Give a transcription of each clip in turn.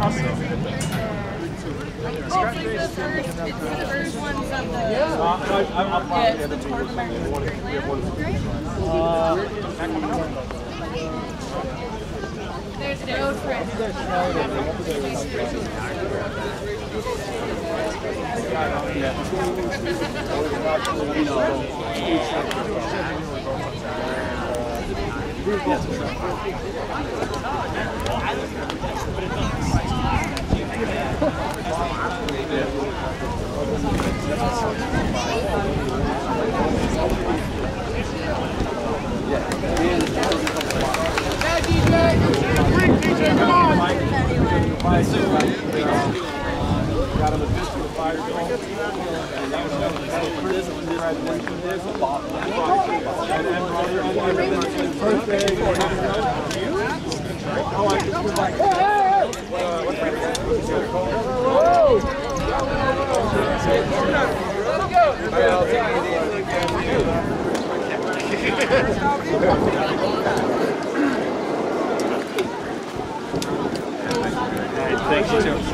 first ones of the... Yeah, the tournament. There's no trip. DJ, come on! Got him a fist with a fire going. And that was thanks, you too.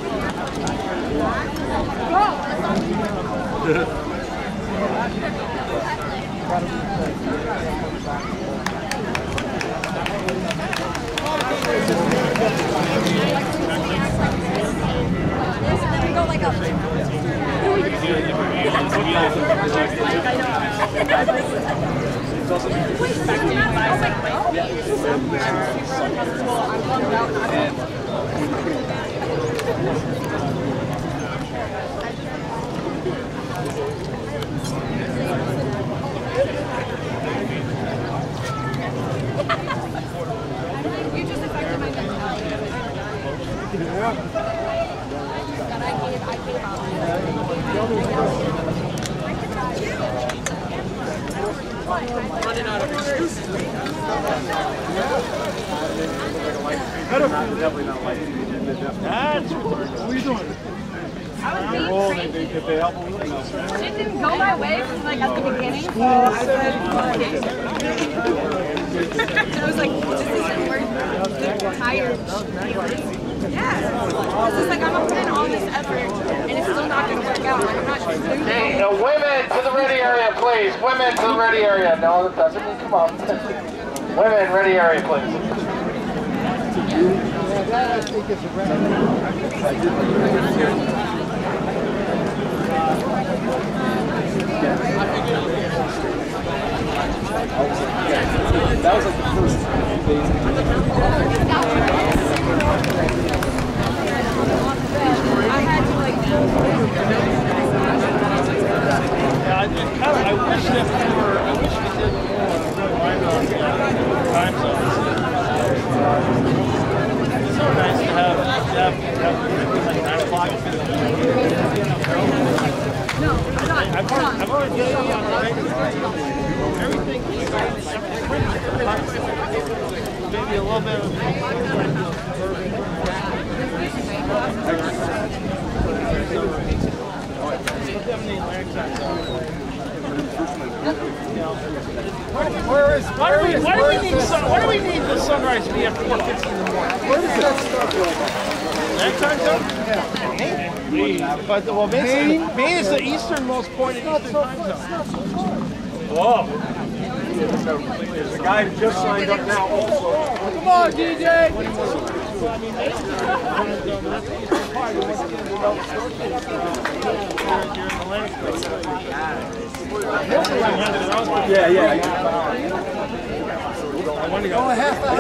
You just affected my mentality. That I gave out. Running out of excuses. Definitely not like you. That's what are you doing? I was being crazy. Did they help a little? It didn't go my way from like at the beginning, so I said, okay. I was like, this isn't worth the tired feelings. Yeah. It's just like, I'm gonna put in all this effort, and it's still not gonna work out. I'm not just doing it. Now, women to the ready area, please. Women to the ready area. No, that doesn't mean come on. Women, ready area, please. That I think is a ready. That was like the first phase. I had to like... Yeah, I wish that we did more time zones. It's so nice to have like 9 o'clock. No, I'm not. I've already done it on everything. Maybe a little bit of Why do we need the sunrise to be at 4:50 in the morning? Where does that start from? That time zone? Yeah. But well, Maine is the easternmost point of Eastern time zone. Whoa. There's a guy who just signed up now also. Come on, DJ! Yeah. I want to go. Oh, a half hour.